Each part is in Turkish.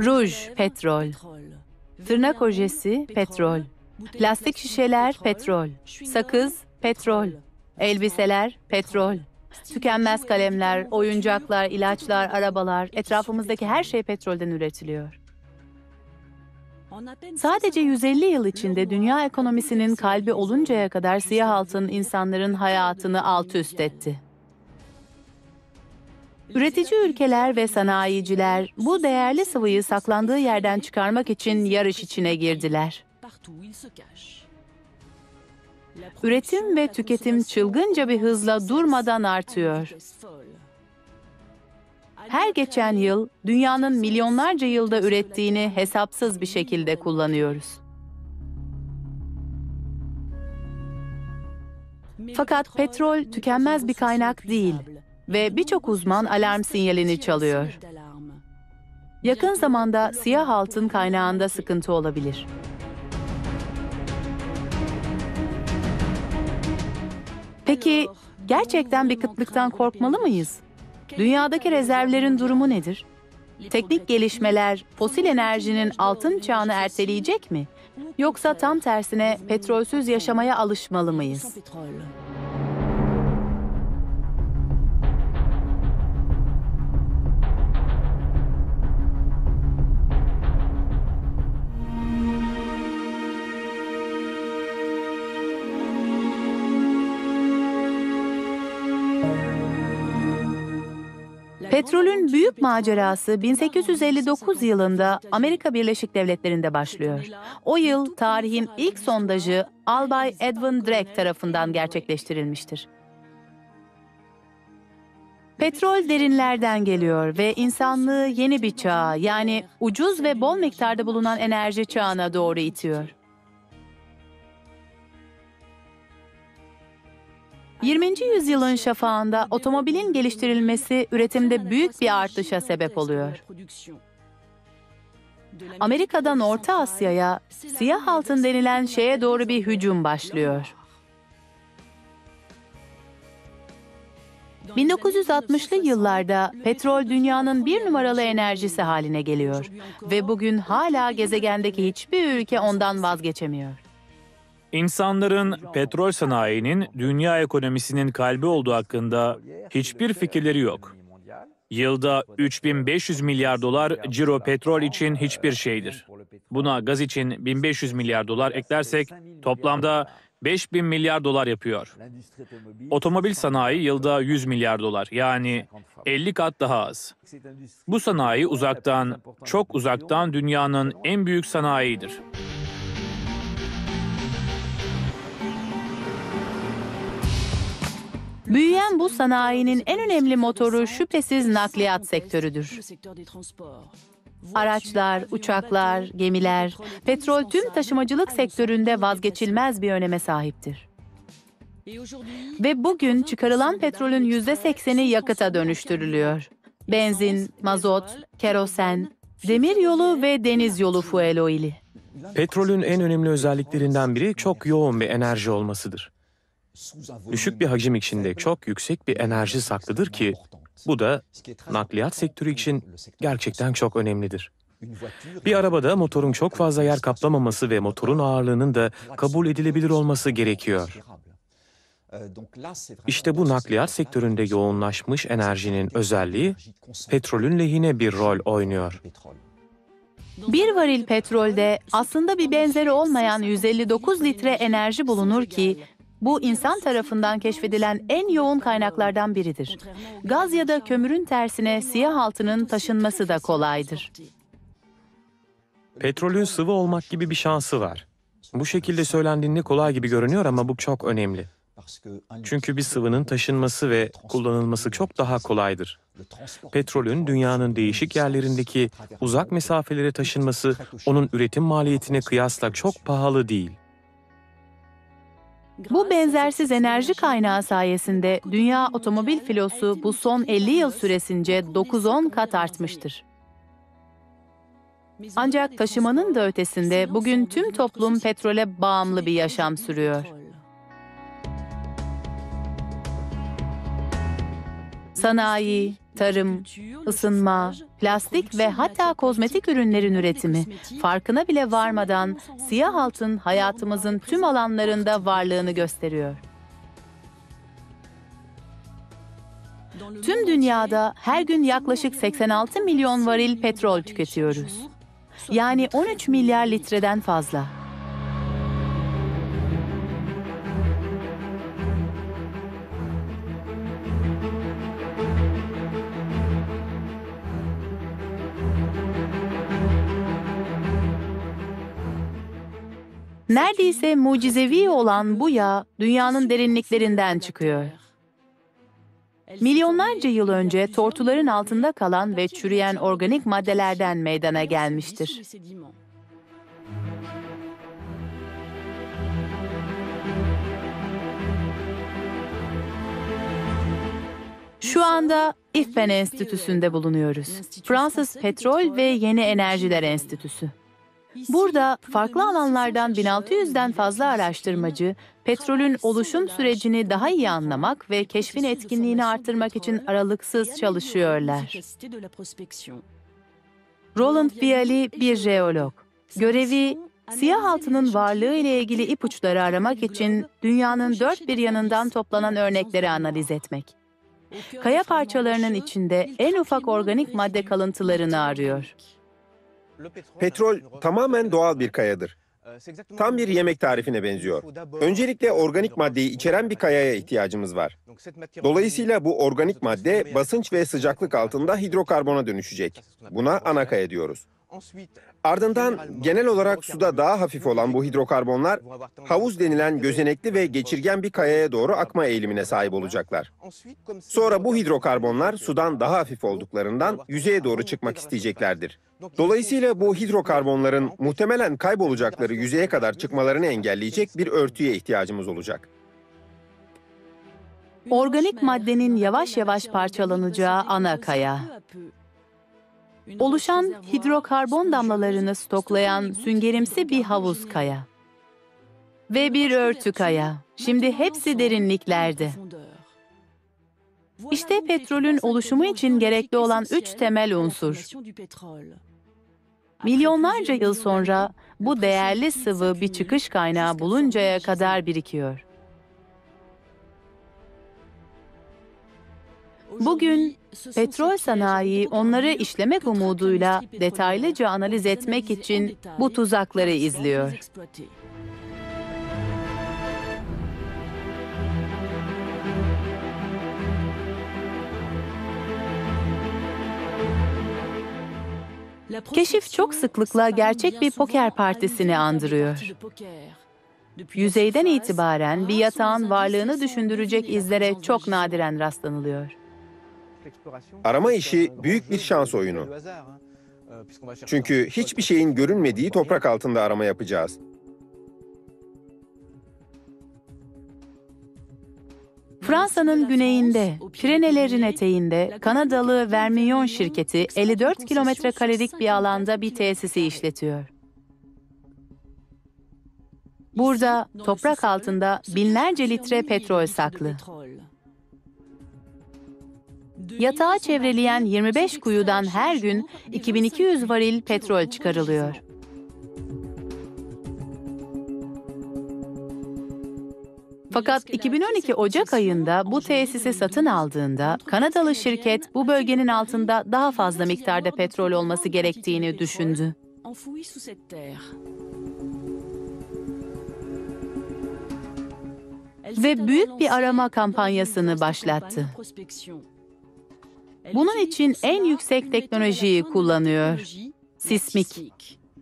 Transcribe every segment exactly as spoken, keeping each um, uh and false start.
Ruj, petrol. Tırnak ojesi, petrol. Plastik şişeler, petrol. Sakız, petrol. Elbiseler, petrol. Tükenmez kalemler, oyuncaklar, ilaçlar, arabalar, etrafımızdaki her şey petrolden üretiliyor. Sadece yüz elli yıl içinde dünya ekonomisinin kalbi oluncaya kadar siyah altın insanların hayatını alt üst etti. Üretici ülkeler ve sanayiciler bu değerli sıvıyı saklandığı yerden çıkarmak için yarış içine girdiler. Üretim ve tüketim çılgınca bir hızla durmadan artıyor. Her geçen yıl dünyanın milyonlarca yılda ürettiğini hesapsız bir şekilde kullanıyoruz. Fakat petrol tükenmez bir kaynak değil ve birçok uzman alarm sinyalini çalıyor. Yakın zamanda siyah altın kaynağında sıkıntı olabilir. Peki gerçekten bir kıtlıktan korkmalı mıyız? Dünyadaki rezervlerin durumu nedir? Teknik gelişmeler fosil enerjinin altın çağını erteleyecek mi? Yoksa tam tersine petrolsüz yaşamaya alışmalı mıyız? Petrolün büyük macerası bin sekiz yüz elli dokuz yılında Amerika Birleşik Devletleri'nde başlıyor. O yıl tarihin ilk sondajı Albay Edwin Drake tarafından gerçekleştirilmiştir. Petrol derinlerden geliyor ve insanlığı yeni bir çağa, yani ucuz ve bol miktarda bulunan enerji çağına doğru itiyor. yirminci yüzyılın şafağında otomobilin geliştirilmesi üretimde büyük bir artışa sebep oluyor. Amerika'dan Orta Asya'ya siyah altın denilen şeye doğru bir hücum başlıyor. bin dokuz yüz altmışlı yıllarda petrol dünyanın bir numaralı enerjisi haline geliyor ve bugün hala gezegendeki hiçbir ülke ondan vazgeçemiyor. İnsanların petrol sanayinin dünya ekonomisinin kalbi olduğu hakkında hiçbir fikirleri yok. Yılda üç bin beş yüz milyar dolar ciro petrol için hiçbir şeydir. Buna gaz için bin beş yüz milyar dolar eklersek toplamda beş bin milyar dolar yapıyor. Otomobil sanayi yılda yüz milyar dolar, yani elli kat daha az. Bu sanayi uzaktan, çok uzaktan dünyanın en büyük sanayidir. Büyüyen bu sanayinin en önemli motoru şüphesiz nakliyat sektörüdür. Araçlar, uçaklar, gemiler, petrol tüm taşımacılık sektöründe vazgeçilmez bir öneme sahiptir. Ve bugün çıkarılan petrolün yüzde sekseni yakıta dönüştürülüyor. Benzin, mazot, kerosen, demiryolu ve deniz yolu fuel oili. Petrolün en önemli özelliklerinden biri çok yoğun bir enerji olmasıdır. Düşük bir hacim içinde çok yüksek bir enerji saklıdır ki bu da nakliyat sektörü için gerçekten çok önemlidir. Bir arabada motorun çok fazla yer kaplamaması ve motorun ağırlığının da kabul edilebilir olması gerekiyor. İşte bu nakliyat sektöründe yoğunlaşmış enerjinin özelliği petrolün lehine bir rol oynuyor. Bir varil petrolde aslında bir benzeri olmayan yüz elli dokuz litre enerji bulunur ki bu insan tarafından keşfedilen en yoğun kaynaklardan biridir. Gaz ya da kömürün tersine siyah altının taşınması da kolaydır. Petrolün sıvı olmak gibi bir şansı var. Bu şekilde söylendiğinde kolay gibi görünüyor ama bu çok önemli. Çünkü bir sıvının taşınması ve kullanılması çok daha kolaydır. Petrolün dünyanın değişik yerlerindeki uzak mesafelere taşınması onun üretim maliyetine kıyasla çok pahalı değil. Bu benzersiz enerji kaynağı sayesinde dünya otomobil filosu bu son elli yıl süresince dokuz on kat artmıştır. Ancak taşımanın da ötesinde bugün tüm toplum petrole bağımlı bir yaşam sürüyor. Sanayi, tarım, tarım, ısınma, plastik ve hatta kozmetik ürünlerin üretimi, farkına bile varmadan siyah altın hayatımızın tüm alanlarında varlığını gösteriyor. Tüm dünyada her gün yaklaşık seksen altı milyon varil petrol tüketiyoruz. Yani on üç milyar litreden fazla. Neredeyse mucizevi olan bu yağ dünyanın derinliklerinden çıkıyor. Milyonlarca yıl önce tortuların altında kalan ve çürüyen organik maddelerden meydana gelmiştir. Şu anda İFPEN Enstitüsü'nde bulunuyoruz. Fransız Petrol ve Yeni Enerjiler Enstitüsü. Burada farklı alanlardan bin altı yüzden fazla araştırmacı, petrolün oluşum sürecini daha iyi anlamak ve keşfin etkinliğini artırmak için aralıksız çalışıyorlar. Roland Vialy bir jeolog. Görevi, siyah altının varlığı ile ilgili ipuçları aramak için dünyanın dört bir yanından toplanan örnekleri analiz etmek. Kaya parçalarının içinde en ufak organik madde kalıntılarını arıyor. Petrol tamamen doğal bir kayadır. Tam bir yemek tarifine benziyor. Öncelikle organik maddeyi içeren bir kayaya ihtiyacımız var. Dolayısıyla bu organik madde basınç ve sıcaklık altında hidrokarbona dönüşecek. Buna ana kaya diyoruz. Ardından genel olarak suda daha hafif olan bu hidrokarbonlar havuz denilen gözenekli ve geçirgen bir kayaya doğru akma eğilimine sahip olacaklar. Sonra bu hidrokarbonlar sudan daha hafif olduklarından yüzeye doğru çıkmak isteyeceklerdir. Dolayısıyla bu hidrokarbonların muhtemelen kaybolacakları yüzeye kadar çıkmalarını engelleyecek bir örtüye ihtiyacımız olacak. Organik maddenin yavaş yavaş parçalanacağı ana kaya. Oluşan hidrokarbon damlalarını stoklayan süngerimsi bir havuz kaya. Ve bir örtü kaya. Şimdi hepsi derinliklerde. İşte petrolün oluşumu için gerekli olan üç temel unsur. Milyonlarca yıl sonra bu değerli sıvı bir çıkış kaynağı buluncaya kadar birikiyor. Bugün petrol sanayi onları işlemek umuduyla detaylıca analiz etmek için bu tuzakları izliyor. Keşif çok sıklıkla gerçek bir poker partisini andırıyor. Yüzeyden itibaren bir yatağın varlığını düşündürecek izlere çok nadiren rastlanılıyor. Arama işi büyük bir şans oyunu. Çünkü hiçbir şeyin görünmediği toprak altında arama yapacağız. Fransa'nın güneyinde, Pirenelerin eteğinde Kanadalı Vermillon şirketi elli dört kilometre karelik bir alanda bir tesisi işletiyor. Burada toprak altında binlerce litre petrol saklı. Yatağı çevreleyen yirmi beş kuyudan her gün iki bin iki yüz varil petrol çıkarılıyor. Fakat iki bin on iki Ocak ayında bu tesisi satın aldığında Kanadalı şirket bu bölgenin altında daha fazla miktarda petrol olması gerektiğini düşündü. Ve büyük bir arama kampanyasını başlattı. Bunun için en yüksek teknolojiyi kullanıyor. Sismik.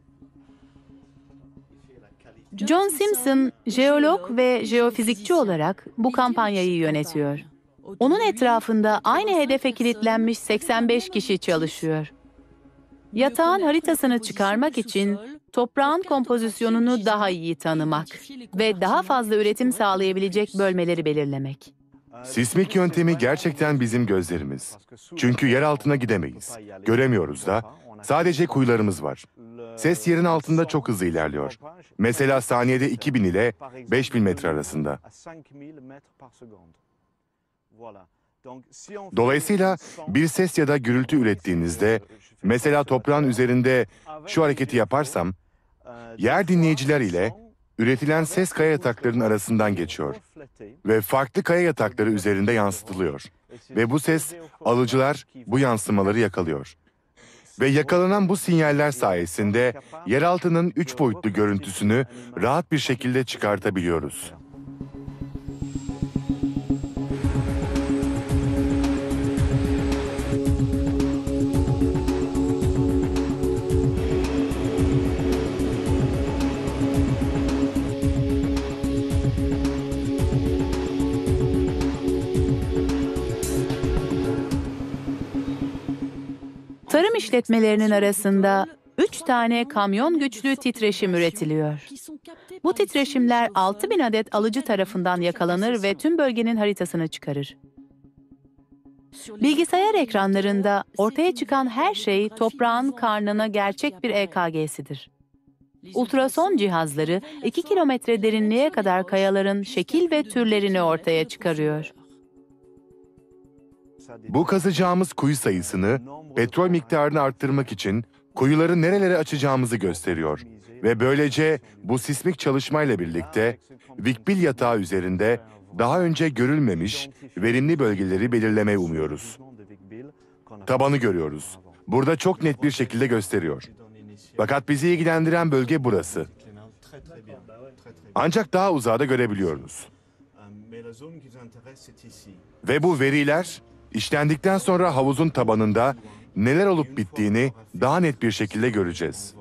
John Simpson, jeolog ve jeofizikçi olarak bu kampanyayı yönetiyor. Onun etrafında aynı hedefe kilitlenmiş seksen beş kişi çalışıyor. Yatağın haritasını çıkarmak için toprağın kompozisyonunu daha iyi tanımak ve daha fazla üretim sağlayabilecek bölmeleri belirlemek. Sismik yöntemi gerçekten bizim gözlerimiz. Çünkü yer altına gidemeyiz. Göremiyoruz da. Sadece kuyularımız var. Ses yerin altında çok hızlı ilerliyor. Mesela saniyede iki bin ile beş bin metre arasında. Dolayısıyla bir ses ya da gürültü ürettiğinizde, mesela toprağın üzerinde şu hareketi yaparsam, yer dinleyiciler ile üretilen ses kaya yataklarının arasından geçiyor ve farklı kaya yatakları üzerinde yansıtılıyor. Ve bu ses, alıcılar bu yansımaları yakalıyor. Ve yakalanan bu sinyaller sayesinde yeraltının üç boyutlu görüntüsünü rahat bir şekilde çıkartabiliyoruz. Tarım işletmelerinin arasında üç tane kamyon güçlü titreşim üretiliyor. Bu titreşimler altı bin adet alıcı tarafından yakalanır ve tüm bölgenin haritasını çıkarır. Bilgisayar ekranlarında ortaya çıkan her şey toprağın karnına gerçek bir E K G'sidir. Ultrason cihazları iki kilometre derinliğe kadar kayaların şekil ve türlerini ortaya çıkarıyor. Bu kazacağımız kuyu sayısını, petrol miktarını arttırmak için kuyuları nerelere açacağımızı gösteriyor. Ve böylece bu sismik çalışmayla birlikte Vikbil yatağı üzerinde daha önce görülmemiş verimli bölgeleri belirlemeyi umuyoruz. Tabanı görüyoruz. Burada çok net bir şekilde gösteriyor. Fakat bizi ilgilendiren bölge burası. Ancak daha uzağa da görebiliyoruz. Ve bu veriler işlendikten sonra havuzun tabanında neler olup bittiğini daha net bir şekilde göreceğiz.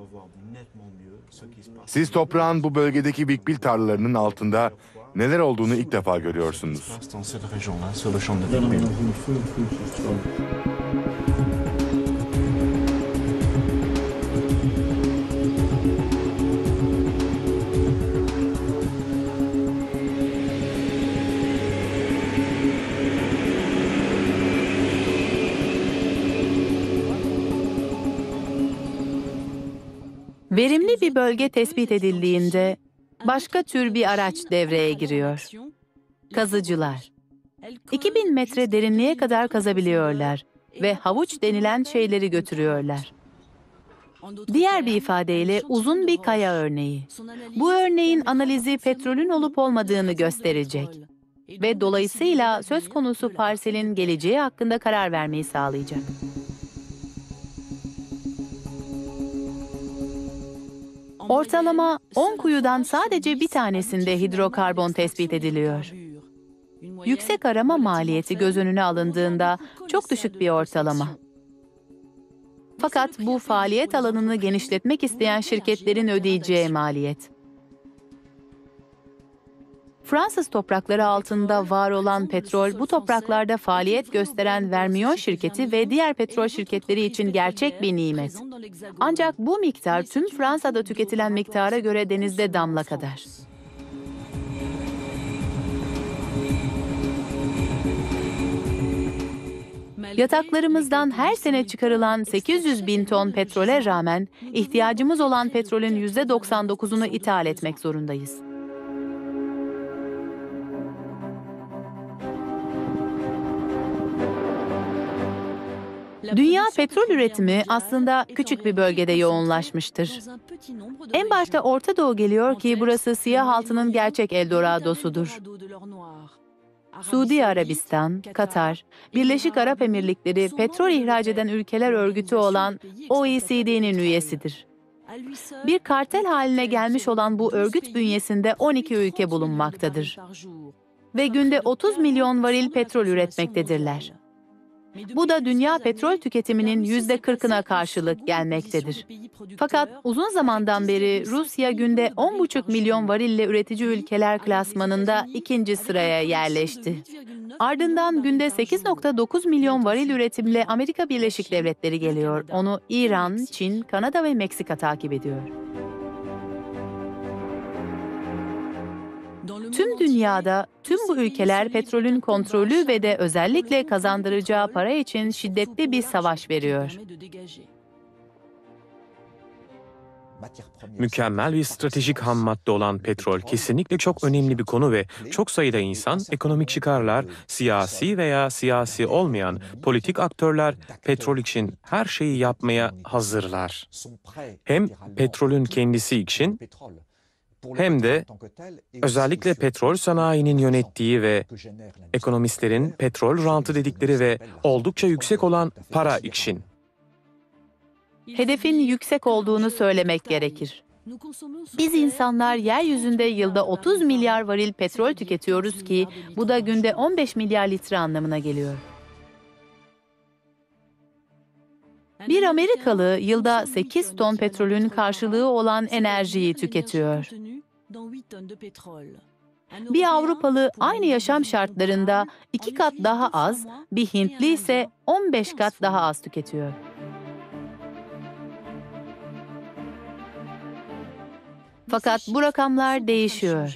Siz toprağın bu bölgedeki Vikbil tarlalarının altında neler olduğunu ilk defa görüyorsunuz. Verimli bir bölge tespit edildiğinde başka tür bir araç devreye giriyor. Kazıcılar. iki bin metre derinliğe kadar kazabiliyorlar ve havuç denilen şeyleri götürüyorlar. Diğer bir ifadeyle uzun bir kaya örneği. Bu örneğin analizi petrolün olup olmadığını gösterecek ve dolayısıyla söz konusu parselin geleceği hakkında karar vermeyi sağlayacak. Ortalama on kuyudan sadece bir tanesinde hidrokarbon tespit ediliyor. Yüksek arama maliyeti göz önüne alındığında çok düşük bir ortalama. Fakat bu faaliyet alanını genişletmek isteyen şirketlerin ödeyeceği maliyet. Fransız toprakları altında var olan petrol, bu topraklarda faaliyet gösteren Vermilion şirketi ve diğer petrol şirketleri için gerçek bir nimet. Ancak bu miktar tüm Fransa'da tüketilen miktara göre denizde damla kadar. Yataklarımızdan her sene çıkarılan sekiz yüz bin ton petrole rağmen ihtiyacımız olan petrolün yüzde doksan dokuzunu ithal etmek zorundayız. Dünya petrol üretimi aslında küçük bir bölgede yoğunlaşmıştır. En başta Orta Doğu geliyor ki burası siyah altının gerçek Eldoradosudur. Suudi Arabistan, Katar, Birleşik Arap Emirlikleri petrol ihraç eden ülkeler örgütü olan O E C D'nin üyesidir. Bir kartel haline gelmiş olan bu örgüt bünyesinde on iki ülke bulunmaktadır. Ve günde otuz milyon varil petrol üretmektedirler. Bu da dünya petrol tüketiminin yüzde kırkına karşılık gelmektedir. Fakat uzun zamandan beri Rusya günde on buçuk milyon varille üretici ülkeler klasmanında ikinci sıraya yerleşti. Ardından günde sekiz nokta dokuz milyon varil üretimle Amerika Birleşik Devletleri geliyor. Onu İran, Çin, Kanada ve Meksika takip ediyor. Tüm dünyada tüm bu ülkeler petrolün kontrolü ve de özellikle kazandıracağı para için şiddetli bir savaş veriyor. Mükemmel bir stratejik ham madde olan petrol kesinlikle çok önemli bir konu ve çok sayıda insan, ekonomik çıkarlar, siyasi veya siyasi olmayan politik aktörler petrol için her şeyi yapmaya hazırlar. Hem petrolün kendisi için hem de özellikle petrol sanayinin yönettiği ve ekonomistlerin petrol rantı dedikleri ve oldukça yüksek olan para için. Hedefin yüksek olduğunu söylemek gerekir. Biz insanlar yeryüzünde yılda otuz milyar varil petrol tüketiyoruz ki bu da günde on beş milyar litre anlamına geliyor. Bir Amerikalı yılda sekiz ton petrolün karşılığı olan enerjiyi tüketiyor. Bir Avrupalı aynı yaşam şartlarında iki kat daha az, bir Hintli ise on beş kat daha az tüketiyor. Fakat bu rakamlar değişiyor.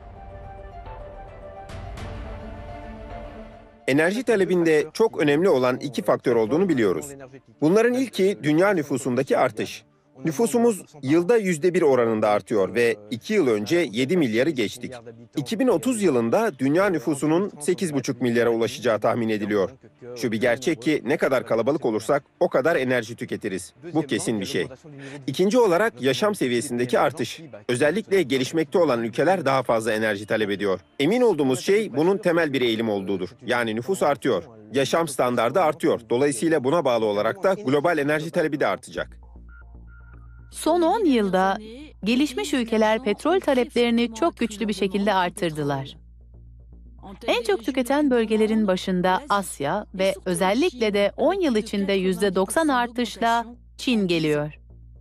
Enerji talebinde çok önemli olan iki faktör olduğunu biliyoruz. Bunların ilki dünya nüfusundaki artış. Nüfusumuz yılda yüzde bir oranında artıyor ve iki yıl önce yedi milyarı geçtik. iki bin otuz yılında dünya nüfusunun sekiz buçuk milyara ulaşacağı tahmin ediliyor. Şu bir gerçek ki ne kadar kalabalık olursak o kadar enerji tüketiriz. Bu kesin bir şey. İkinci olarak yaşam seviyesindeki artış. Özellikle gelişmekte olan ülkeler daha fazla enerji talep ediyor. Emin olduğumuz şey bunun temel bir eğilim olduğudur. Yani nüfus artıyor. Yaşam standardı artıyor. Dolayısıyla buna bağlı olarak da global enerji talebi de artacak. Son on yılda gelişmiş ülkeler petrol taleplerini çok güçlü bir şekilde artırdılar. En çok tüketen bölgelerin başında Asya ve özellikle de on yıl içinde yüzde doksan artışla Çin geliyor.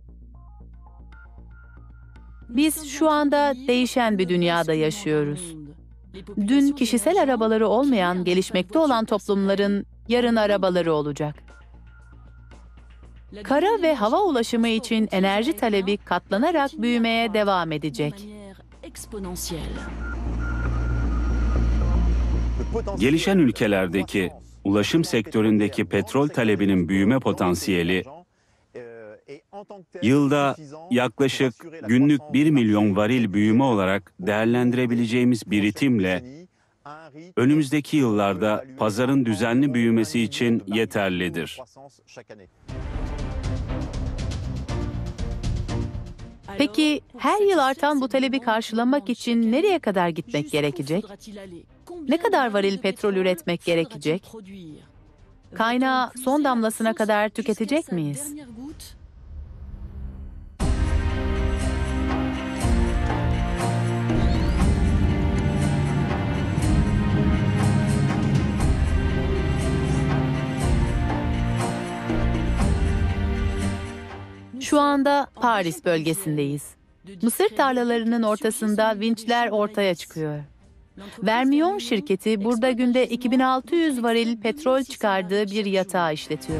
Biz şu anda değişen bir dünyada yaşıyoruz. Dün kişisel arabaları olmayan gelişmekte olan toplumların yarın arabaları olacak. Kara ve hava ulaşımı için enerji talebi katlanarak büyümeye devam edecek. Gelişen ülkelerdeki ulaşım sektöründeki petrol talebinin büyüme potansiyeli yılda yaklaşık günlük bir milyon varil büyüme olarak değerlendirebileceğimiz bir ritimle önümüzdeki yıllarda pazarın düzenli büyümesi için yeterlidir. Peki her yıl artan bu talebi karşılamak için nereye kadar gitmek gerekecek? Ne kadar varil petrol üretmek gerekecek? Kaynağı son damlasına kadar tüketecek miyiz? Şu anda Paris bölgesindeyiz. Mısır tarlalarının ortasında vinçler ortaya çıkıyor. Vermion şirketi burada günde iki bin altı yüz varil petrol çıkardığı bir yatağı işletiyor.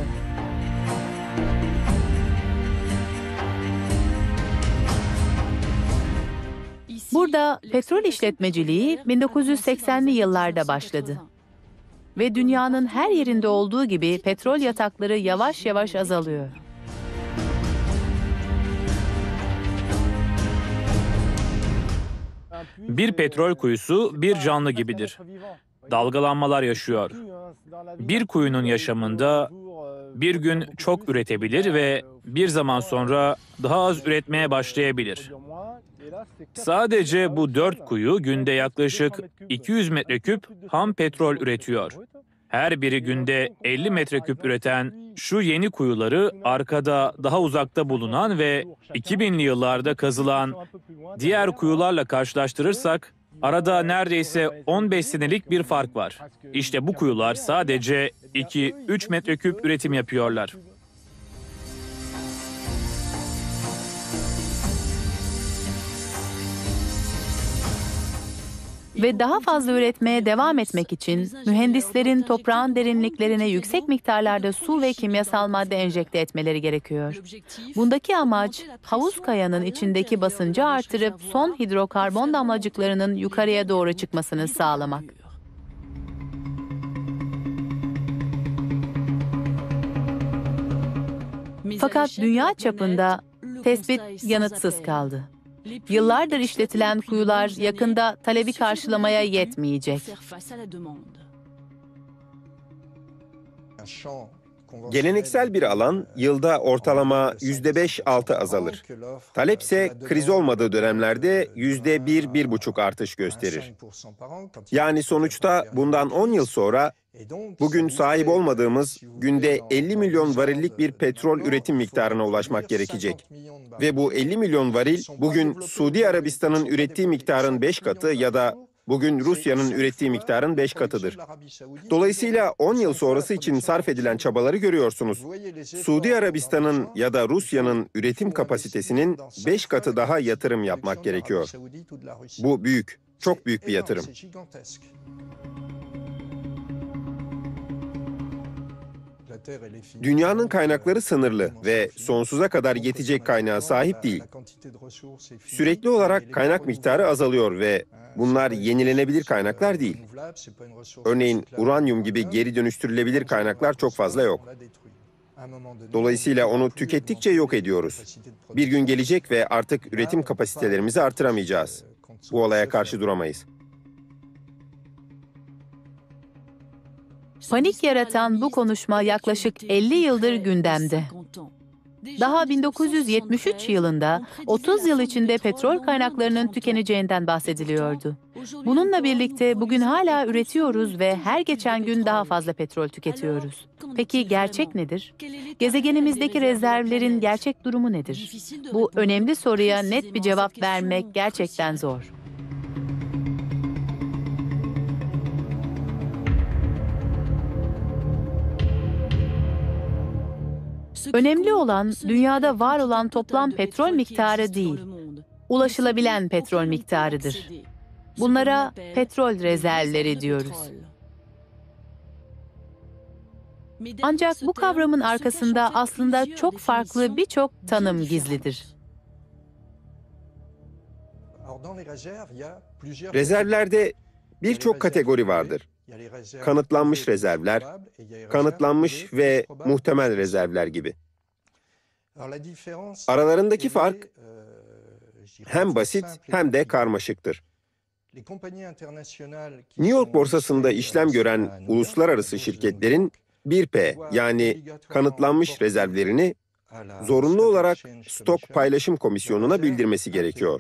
Burada petrol işletmeciliği bin dokuz yüz seksenli yıllarda başladı. Ve dünyanın her yerinde olduğu gibi petrol yatakları yavaş yavaş azalıyor. Bir petrol kuyusu bir canlı gibidir. Dalgalanmalar yaşıyor. Bir kuyunun yaşamında bir gün çok üretebilir ve bir zaman sonra daha az üretmeye başlayabilir. Sadece bu dört kuyu günde yaklaşık iki yüz metreküp ham petrol üretiyor. Her biri günde elli metreküp üreten şu yeni kuyuları arkada daha uzakta bulunan ve iki binli yıllarda kazılan diğer kuyularla karşılaştırırsak arada neredeyse on beş senelik bir fark var. İşte bu kuyular sadece iki üç metreküp üretim yapıyorlar. Ve daha fazla üretmeye devam etmek için mühendislerin toprağın derinliklerine yüksek miktarlarda su ve kimyasal madde enjekte etmeleri gerekiyor. Bundaki amaç havuz kayanın içindeki basıncı artırıp son hidrokarbon damlacıklarının yukarıya doğru çıkmasını sağlamak. Fakat dünya çapında tespit yanıtsız kaldı. Yıllardır işletilen kuyular yakında talebi karşılamaya yetmeyecek. Geleneksel bir alan yılda ortalama yüzde beş altı azalır. Talep ise kriz olmadığı dönemlerde yüzde bir bir buçuk artış gösterir. Yani sonuçta bundan on yıl sonra bugün sahip olmadığımız günde elli milyon varillik bir petrol üretim miktarına ulaşmak gerekecek. Ve bu elli milyon varil bugün Suudi Arabistan'ın ürettiği miktarın beş katı ya da bugün Rusya'nın ürettiği miktarın beş katıdır. Dolayısıyla on yıl sonrası için sarf edilen çabaları görüyorsunuz. Suudi Arabistan'ın ya da Rusya'nın üretim kapasitesinin beş katı daha yatırım yapmak gerekiyor. Bu büyük, çok büyük bir yatırım. Dünyanın kaynakları sınırlı ve sonsuza kadar yetecek kaynağa sahip değil. Sürekli olarak kaynak miktarı azalıyor ve bunlar yenilenebilir kaynaklar değil. Örneğin uranyum gibi geri dönüştürülebilir kaynaklar çok fazla yok. Dolayısıyla onu tükettikçe yok ediyoruz. Bir gün gelecek ve artık üretim kapasitelerimizi artıramayacağız. Bu olaya karşı duramayız. Panik yaratan bu konuşma yaklaşık elli yıldır gündemde. Daha bin dokuz yüz yetmiş üç yılında otuz yıl içinde petrol kaynaklarının tükeneceğinden bahsediliyordu. Bununla birlikte bugün hala üretiyoruz ve her geçen gün daha fazla petrol tüketiyoruz. Peki gerçek nedir? Gezegenimizdeki rezervlerin gerçek durumu nedir? Bu önemli soruya net bir cevap vermek gerçekten zor. Önemli olan dünyada var olan toplam petrol miktarı değil, ulaşılabilen petrol miktarıdır. Bunlara petrol rezervleri diyoruz. Ancak bu kavramın arkasında aslında çok farklı birçok tanım gizlidir. Rezervlerde birçok kategori vardır. Kanıtlanmış rezervler, kanıtlanmış ve muhtemel rezervler gibi. Aralarındaki fark hem basit hem de karmaşıktır. New York borsasında işlem gören uluslararası şirketlerin bir P yani kanıtlanmış rezervlerini zorunlu olarak Stok Paylaşım Komisyonu'na bildirmesi gerekiyor.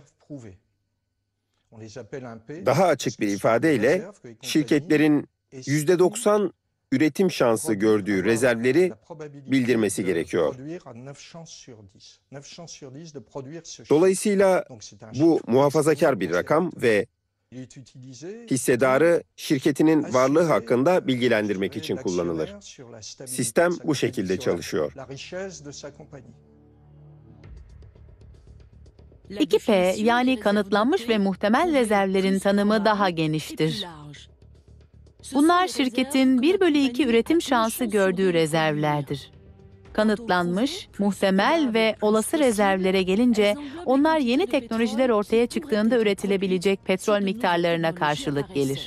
Daha açık bir ifadeyle şirketlerin yüzde doksan üretim şansı gördüğü rezervleri bildirmesi gerekiyor. Dolayısıyla bu muhafazakar bir rakam ve hissedarı şirketinin varlığı hakkında bilgilendirmek için kullanılır. Sistem bu şekilde çalışıyor. iki P yani kanıtlanmış ve muhtemel rezervlerin tanımı daha geniştir. Bunlar şirketin bir bölü iki üretim şansı gördüğü rezervlerdir. Kanıtlanmış, muhtemel ve olası rezervlere gelince onlar yeni teknolojiler ortaya çıktığında üretilebilecek petrol miktarlarına karşılık gelir.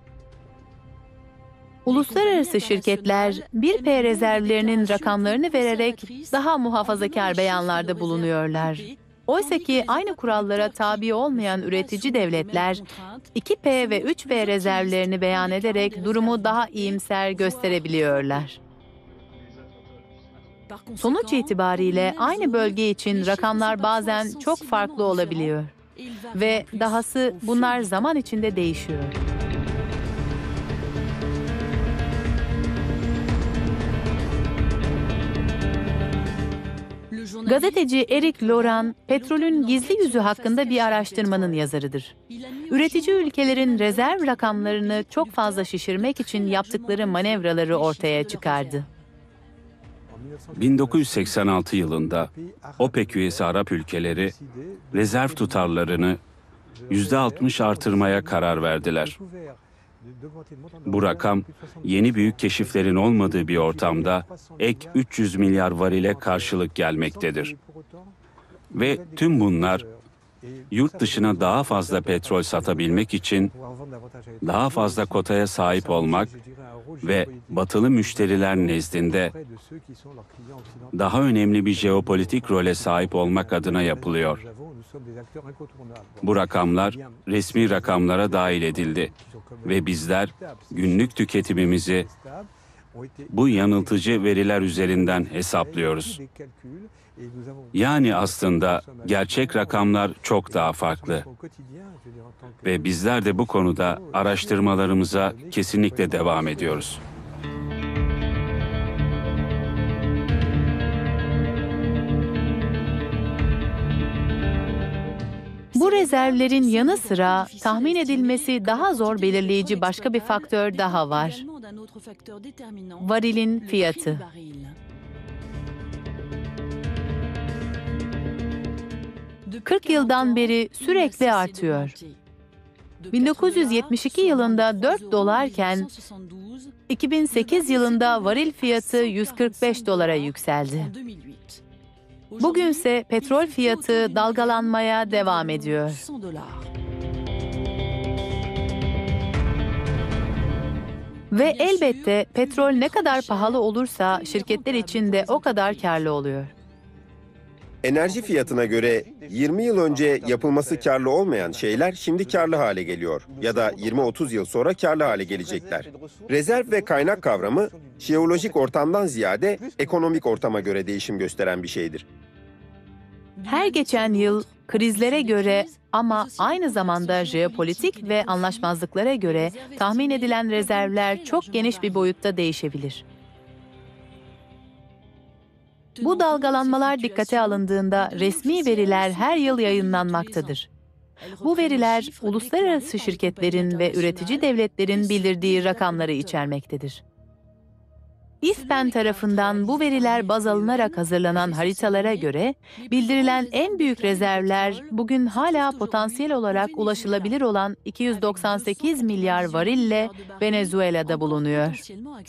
Uluslararası şirketler bir P rezervlerinin rakamlarını vererek daha muhafazakar beyanlarda bulunuyorlar. Oysa ki aynı kurallara tabi olmayan üretici devletler iki P ve üç P rezervlerini beyan ederek durumu daha iyimser gösterebiliyorlar. Sonuç itibariyle aynı bölge için rakamlar bazen çok farklı olabiliyor. Ve dahası bunlar zaman içinde değişiyor. Gazeteci Eric Loran, petrolün gizli yüzü hakkında bir araştırmanın yazarıdır. Üretici ülkelerin rezerv rakamlarını çok fazla şişirmek için yaptıkları manevraları ortaya çıkardı. bin dokuz yüz seksen altı yılında OPEC üyesi Arap ülkeleri rezerv tutarlarını yüzde altmış artırmaya karar verdiler. Bu rakam yeni büyük keşiflerin olmadığı bir ortamda ek üç yüz milyar varile karşılık gelmektedir. Ve tüm bunlar yurt dışına daha fazla petrol satabilmek için daha fazla kotaya sahip olmak ve batılı müşteriler nezdinde daha önemli bir jeopolitik role sahip olmak adına yapılıyor. Bu rakamlar resmi rakamlara dahil edildi ve bizler günlük tüketimimizi bu yanıltıcı veriler üzerinden hesaplıyoruz. Yani aslında gerçek rakamlar çok daha farklı. Ve bizler de bu konuda araştırmalarımıza kesinlikle devam ediyoruz. Bu rezervlerin yanı sıra tahmin edilmesi daha zor belirleyici başka bir faktör daha var. Varilin fiyatı. kırk yıldan beri sürekli artıyor. bin dokuz yüz yetmiş iki yılında dört dolarken iki bin sekiz yılında varil fiyatı yüz kırk beş dolara yükseldi. Bugünse petrol fiyatı dalgalanmaya devam ediyor. Ve elbette petrol ne kadar pahalı olursa şirketler için de o kadar karlı oluyor. Enerji fiyatına göre yirmi yıl önce yapılması karlı olmayan şeyler şimdi karlı hale geliyor ya da yirmi otuz yıl sonra karlı hale gelecekler. Rezerv ve kaynak kavramı jeolojik ortamdan ziyade ekonomik ortama göre değişim gösteren bir şeydir. Her geçen yıl krizlere göre ama aynı zamanda jeopolitik ve anlaşmazlıklara göre tahmin edilen rezervler çok geniş bir boyutta değişebilir. Bu dalgalanmalar dikkate alındığında resmi veriler her yıl yayınlanmaktadır. Bu veriler uluslararası şirketlerin ve üretici devletlerin bildirdiği rakamları içermektedir. İFPEN tarafından bu veriler baz alınarak hazırlanan haritalara göre bildirilen en büyük rezervler bugün hala potansiyel olarak ulaşılabilir olan iki yüz doksan sekiz milyar varille Venezuela'da bulunuyor.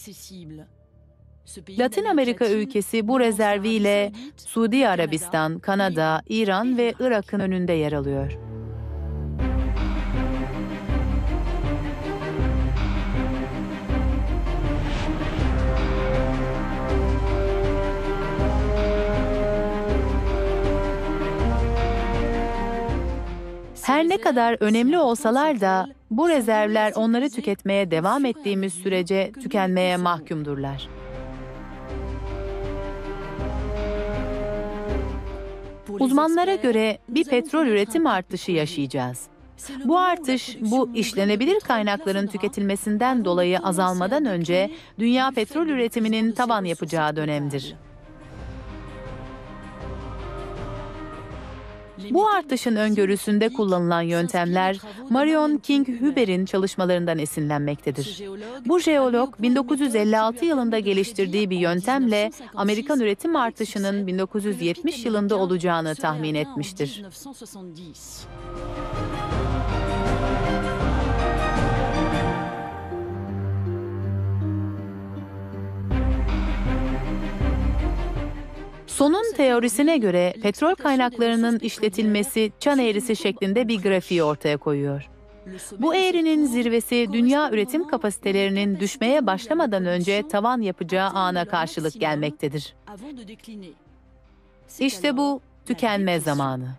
Latin Amerika ülkesi bu rezerviyle Suudi Arabistan, Kanada, İran ve Irak'ın önünde yer alıyor. Her ne kadar önemli olsalar da bu rezervler onları tüketmeye devam ettiğimiz sürece tükenmeye mahkumdurlar. Uzmanlara göre bir petrol üretim artışı yaşayacağız. Bu artış, bu işlenebilir kaynakların tüketilmesinden dolayı azalmadan önce dünya petrol üretiminin tavan yapacağı dönemdir. Bu artışın öngörüsünde kullanılan yöntemler Marion King-Huber'in çalışmalarından esinlenmektedir. Bu jeolog bin dokuz yüz elli altı yılında geliştirdiği bir yöntemle Amerikan üretim artışının bin dokuz yüz yetmiş yılında olacağını tahmin etmiştir. Son'un teorisine göre petrol kaynaklarının işletilmesi çan eğrisi şeklinde bir grafiği ortaya koyuyor. Bu eğrinin zirvesi dünya üretim kapasitelerinin düşmeye başlamadan önce tavan yapacağı ana karşılık gelmektedir. İşte bu tükenme zamanı.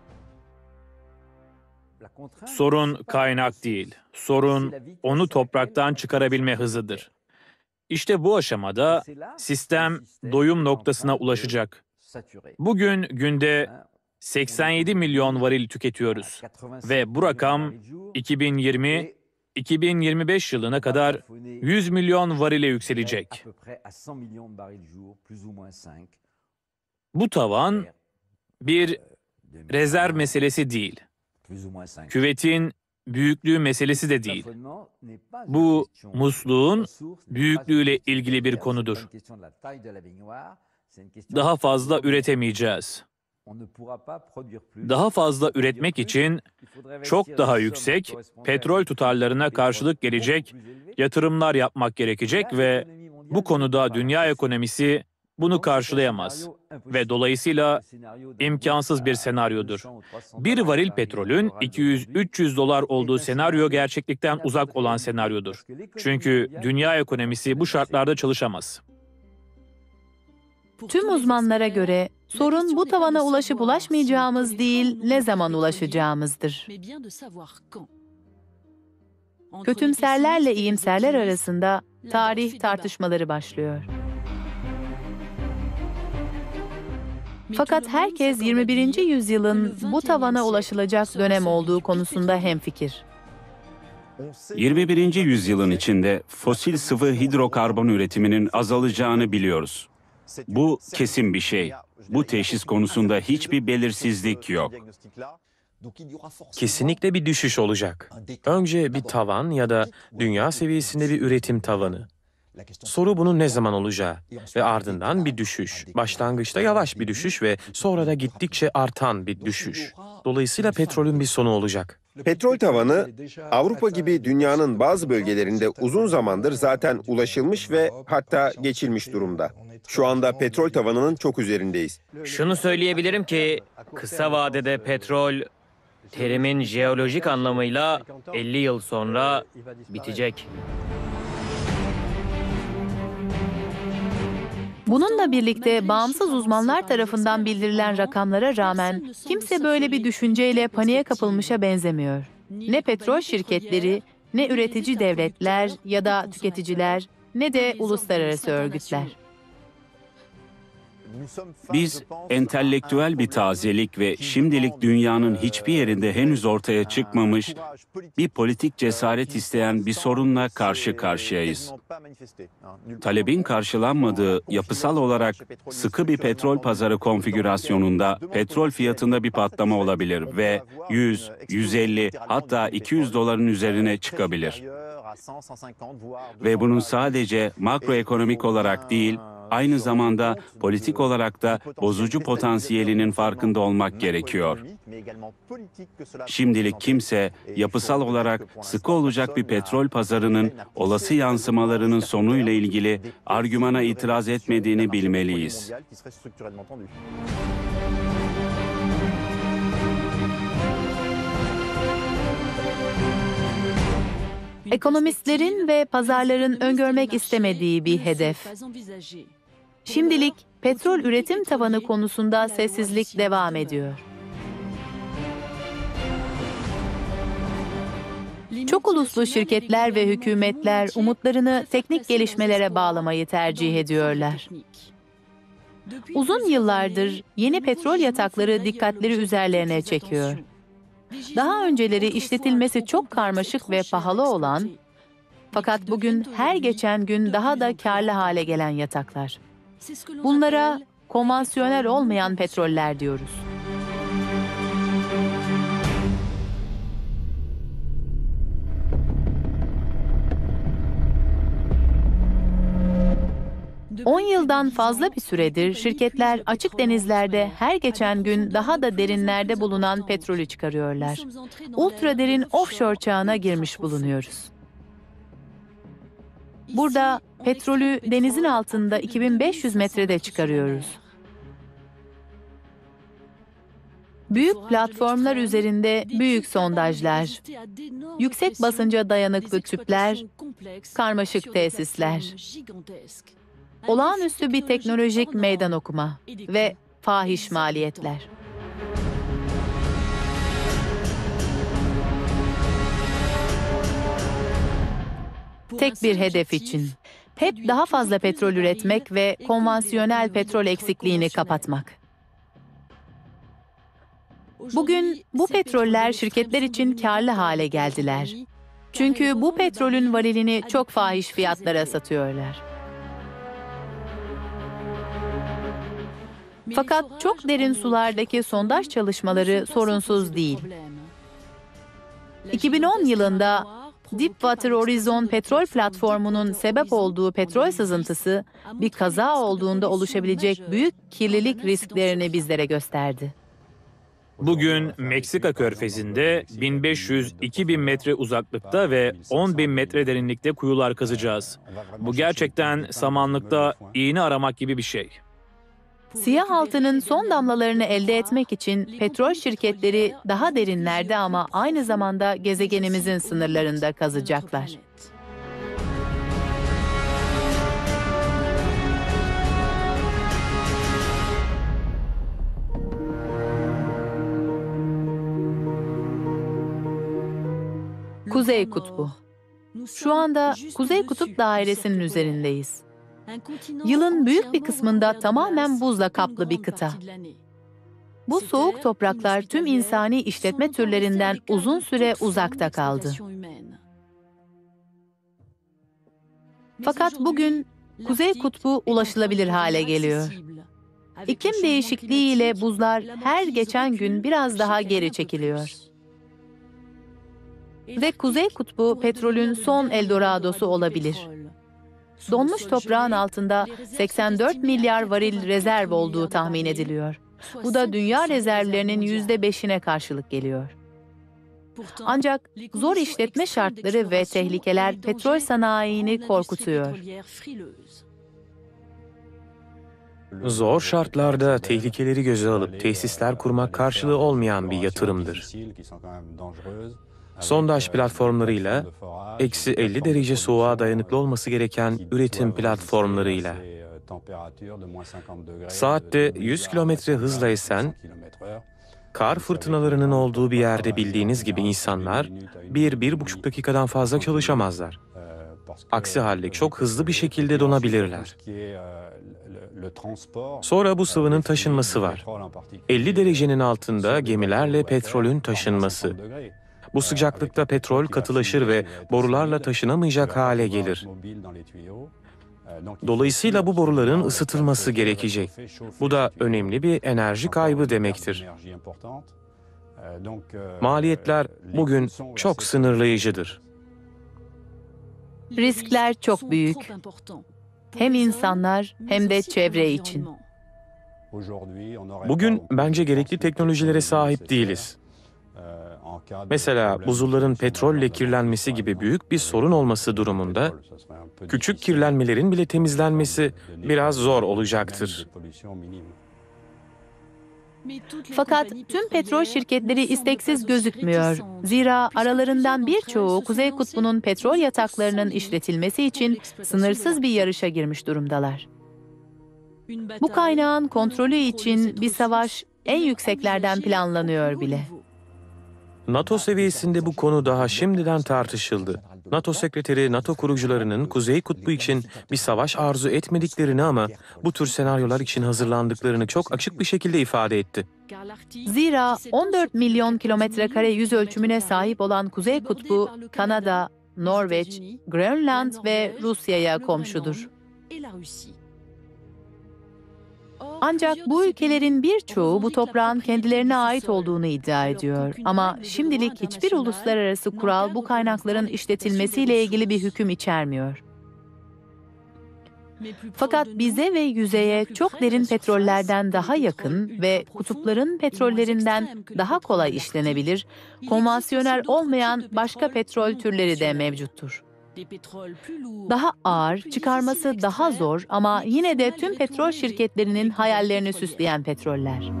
Sorun kaynak değil, sorun onu topraktan çıkarabilme hızıdır. İşte bu aşamada sistem doyum noktasına ulaşacak. Bugün günde seksen yedi milyon varil tüketiyoruz ve bu rakam iki bin yirmi - iki bin yirmi beş yılına kadar yüz milyon varile yükselecek. Bu tavan bir rezerv meselesi değil. Küvetin büyüklüğü meselesi de değil. Bu musluğun büyüklüğüyle ilgili bir konudur. Daha fazla üretemeyeceğiz. Daha fazla üretmek için çok daha yüksek petrol tutarlarına karşılık gelecek yatırımlar yapmak gerekecek ve bu konuda dünya ekonomisi bunu karşılayamaz ve dolayısıyla imkansız bir senaryodur. Bir varil petrolün iki yüz üç yüz dolar olduğu senaryo gerçeklikten uzak olan senaryodur. Çünkü dünya ekonomisi bu şartlarda çalışamaz. Tüm uzmanlara göre sorun bu tavana ulaşıp ulaşmayacağımız değil, ne zaman ulaşacağımızdır. Kötümserlerle iyimserler arasında tarih tartışmaları başlıyor. Fakat herkes yirmi birinci yüzyılın bu tavana ulaşılacak dönem olduğu konusunda hemfikir. yirmi birinci yüzyılın içinde fosil sıvı hidrokarbon üretiminin azalacağını biliyoruz. Bu kesin bir şey. Bu teşhis konusunda hiçbir belirsizlik yok. Kesinlikle bir düşüş olacak. Önce bir tavan ya da dünya seviyesinde bir üretim tavanı. Soru bunun ne zaman olacağı ve ardından bir düşüş. Başlangıçta yavaş bir düşüş ve sonra da gittikçe artan bir düşüş. Dolayısıyla petrolün bir sonu olacak. Petrol tavanı Avrupa gibi dünyanın bazı bölgelerinde uzun zamandır zaten ulaşılmış ve hatta geçilmiş durumda. Şu anda petrol tavanının çok üzerindeyiz. Şunu söyleyebilirim ki kısa vadede petrol terimin jeolojik anlamıyla elli yıl sonra bitecek. Bununla birlikte bağımsız uzmanlar tarafından bildirilen rakamlara rağmen kimse böyle bir düşünceyle paniğe kapılmışa benzemiyor. Ne petrol şirketleri, ne üretici devletler ya da tüketiciler, ne de uluslararası örgütler. Biz entelektüel bir tazelik ve şimdilik dünyanın hiçbir yerinde henüz ortaya çıkmamış bir politik cesaret isteyen bir sorunla karşı karşıyayız. Talebin karşılanmadığı yapısal olarak sıkı bir petrol pazarı konfigürasyonunda petrol fiyatında bir patlama olabilir ve yüz, yüz elli hatta iki yüz doların üzerine çıkabilir. Ve bunun sadece makroekonomik olarak değil, aynı zamanda politik olarak da bozucu potansiyelinin farkında olmak gerekiyor. Şimdilik kimse yapısal olarak sıkı olacak bir petrol pazarının olası yansımalarının sonuyla ilgili argümana itiraz etmediğini bilmeliyiz. Ekonomistlerin ve pazarların öngörmek istemediği bir hedef. Şimdilik petrol üretim tavanı konusunda sessizlik devam ediyor. Çok uluslu şirketler ve hükümetler umutlarını teknik gelişmelere bağlamayı tercih ediyorlar. Uzun yıllardır yeni petrol yatakları dikkatleri üzerlerine çekiyor. Daha önceleri işletilmesi çok karmaşık ve pahalı olan, fakat bugün her geçen gün daha da karlı hale gelen yataklar. Bunlara konvansiyonel olmayan petroller diyoruz. on yıldan fazla bir süredir şirketler açık denizlerde her geçen gün daha da derinlerde bulunan petrolü çıkarıyorlar. Ultra derin offshore çağına girmiş bulunuyoruz. Burada petrolü denizin altında iki bin beş yüz metrede çıkarıyoruz. Büyük platformlar üzerinde büyük sondajlar, yüksek basınca dayanıklı tüpler, karmaşık tesisler, olağanüstü bir teknolojik meydan okuma ve fahiş maliyetler. Tek bir hedef için. Hep daha fazla petrol üretmek ve konvansiyonel petrol eksikliğini kapatmak. Bugün bu petroller şirketler için karlı hale geldiler. Çünkü bu petrolün varilini çok fahiş fiyatlara satıyorlar. Fakat çok derin sulardaki sondaj çalışmaları sorunsuz değil. iki bin on yılında Deepwater Horizon petrol platformunun sebep olduğu petrol sızıntısı, bir kaza olduğunda oluşabilecek büyük kirlilik risklerini bizlere gösterdi. Bugün Meksika Körfezi'nde bin beş yüz iki bin metre uzaklıkta ve on bin metre derinlikte kuyular kazacağız. Bu gerçekten samanlıkta iğne aramak gibi bir şey. Siyah altının son damlalarını elde etmek için petrol şirketleri daha derinlerde ama aynı zamanda gezegenimizin sınırlarında kazacaklar. Kuzey Kutbu. Şu anda Kuzey Kutup Dairesi'nin üzerindeyiz. Yılın büyük bir kısmında tamamen buzla kaplı bir kıta. Bu soğuk topraklar tüm insani işletme türlerinden uzun süre uzakta kaldı. Fakat bugün Kuzey Kutbu ulaşılabilir hale geliyor. İklim değişikliğiyle buzlar her geçen gün biraz daha geri çekiliyor. Ve Kuzey Kutbu petrolün son Eldoradosu olabilir. Donmuş toprağın altında seksen dört milyar varil rezerv olduğu tahmin ediliyor. Bu da dünya rezervlerinin yüzde beşine karşılık geliyor. Ancak zor işletme şartları ve tehlikeler petrol sanayini korkutuyor. Zor şartlarda tehlikeleri göze alıp tesisler kurmak karşılığı olmayan bir yatırımdır. Sondaj platformlarıyla, eksi elli derece soğuğa dayanıklı olması gereken üretim platformlarıyla, saatte yüz kilometre hızla esen, kar fırtınalarının olduğu bir yerde bildiğiniz gibi insanlar bir, bir buçuk dakikadan fazla çalışamazlar. Aksi halde çok hızlı bir şekilde donabilirler. Sonra bu sıvının taşınması var. elli derecenin altında gemilerle petrolün taşınması. Bu sıcaklıkta petrol katılaşır ve borularla taşınamayacak hale gelir. Dolayısıyla bu boruların ısıtılması gerekecek. Bu da önemli bir enerji kaybı demektir. Maliyetler bugün çok sınırlayıcıdır. Riskler çok büyük. Hem insanlar hem de çevre için. Bugün bence gerekli teknolojilere sahip değiliz. Mesela buzulların petrolle kirlenmesi gibi büyük bir sorun olması durumunda, küçük kirlenmelerin bile temizlenmesi biraz zor olacaktır. Fakat tüm petrol şirketleri isteksiz gözükmüyor. Zira aralarından birçoğu Kuzey Kutbu'nun petrol yataklarının işletilmesi için sınırsız bir yarışa girmiş durumdalar. Bu kaynağın kontrolü için bir savaş en yükseklerden planlanıyor bile. NATO seviyesinde bu konu daha şimdiden tartışıldı. NATO sekreteri, NATO kurucularının Kuzey Kutbu için bir savaş arzu etmediklerini ama bu tür senaryolar için hazırlandıklarını çok açık bir şekilde ifade etti. Zira on dört milyon kilometre kare yüz ölçümüne sahip olan Kuzey Kutbu, Kanada, Norveç, Grönland ve Rusya'ya komşudur. Ancak bu ülkelerin birçoğu bu toprağın kendilerine ait olduğunu iddia ediyor. Ama şimdilik hiçbir uluslararası kural bu kaynakların işletilmesiyle ilgili bir hüküm içermiyor. Fakat bize ve yüzeye çok derin petrollerden daha yakın ve kutupların petrollerinden daha kolay işlenebilir, konvansiyonel olmayan başka petrol türleri de mevcuttur. Daha ağır, çıkarması daha zor ama yine de tüm petrol şirketlerinin hayallerini süsleyen petroller.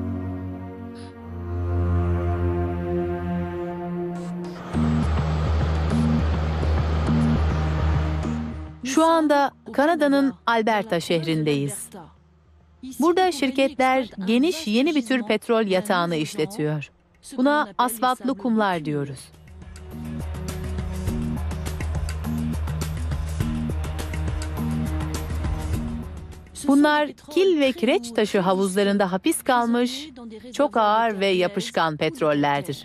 Şu anda Kanada'nın Alberta şehrindeyiz. Burada şirketler geniş yeni bir tür petrol yatağını işletiyor. Buna asfaltlı kumlar diyoruz. Bunlar kil ve kireç taşı havuzlarında hapis kalmış, çok ağır ve yapışkan petrollerdir.